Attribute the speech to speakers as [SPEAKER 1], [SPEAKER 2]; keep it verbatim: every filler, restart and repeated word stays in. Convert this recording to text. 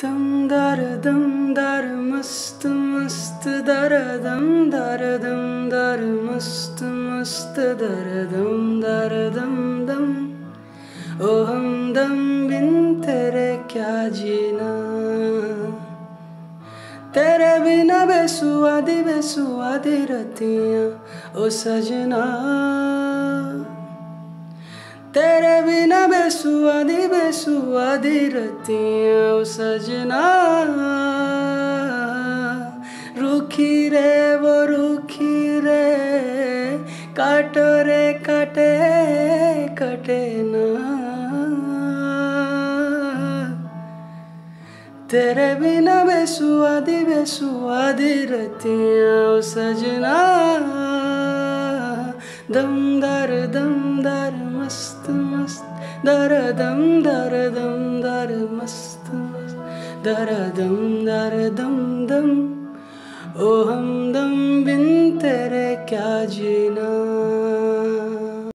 [SPEAKER 1] दम दर दम दर मस्त मस्त दर दम दर दम दर मस्त मस्त दर दम दर दम दम ओ हमदम बिन तेरे क्या जीना, तेरे बिना बेसुआदी बेसुआदी रतियाँ ओ सजना, तेरे बिना बेसुआदी बेसुआदी रतियाँ ओ सजना। रूखी रे वो रूखी रे काटो रे काटे कटे ना, तेरे बिना बेसुआदी बेसुआदी रतियाँ ओ सजना। दम दर दम दर मस्त मस्त दर दम दर दम दर मस्त मस्त दर दम दर दम दम ओ हमदम बिन तेरे क्या जीना।